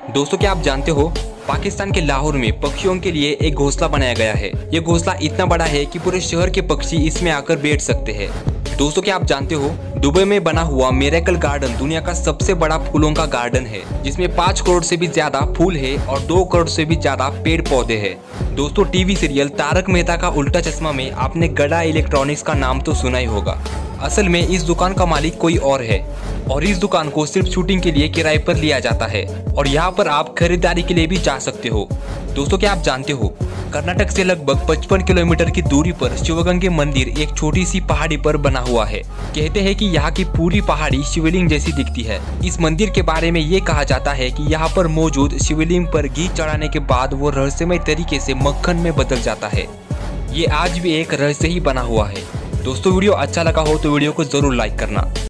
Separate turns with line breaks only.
दोस्तों क्या आप जानते हो, पाकिस्तान के लाहौर में पक्षियों के लिए एक घोंसला बनाया गया है। ये घोंसला इतना बड़ा है कि पूरे शहर के पक्षी इसमें आकर बैठ सकते हैं। दोस्तों क्या आप जानते हो, दुबई में बना हुआ मिरेकल गार्डन दुनिया का सबसे बड़ा फूलों का गार्डन है, जिसमें 5 करोड़ से भी ज्यादा फूल है और 2 करोड़ से भी ज्यादा पेड़ पौधे हैं। दोस्तों टीवी सीरियल तारक मेहता का उल्टा चश्मा में आपने गड़ा इलेक्ट्रॉनिक्स का नाम तो सुना ही होगा। असल में इस दुकान का मालिक कोई और है और इस दुकान को सिर्फ शूटिंग के लिए किराए पर लिया जाता है और यहाँ पर आप खरीदारी के लिए भी जा सकते हो। दोस्तों क्या आप जानते हो, कर्नाटक से लगभग 55 किलोमीटर की दूरी पर शिवगंगे मंदिर एक छोटी सी पहाड़ी पर बना हुआ है। कहते हैं कि यहाँ की पूरी पहाड़ी शिवलिंग जैसी दिखती है। इस मंदिर के बारे में ये कहा जाता है कि यहाँ पर मौजूद शिवलिंग पर घी चढ़ाने के बाद वो रहस्यमय तरीके से मक्खन में बदल जाता है। ये आज भी एक रहस्य ही बना हुआ है। दोस्तों वीडियो अच्छा लगा हो तो वीडियो को जरूर लाइक करना।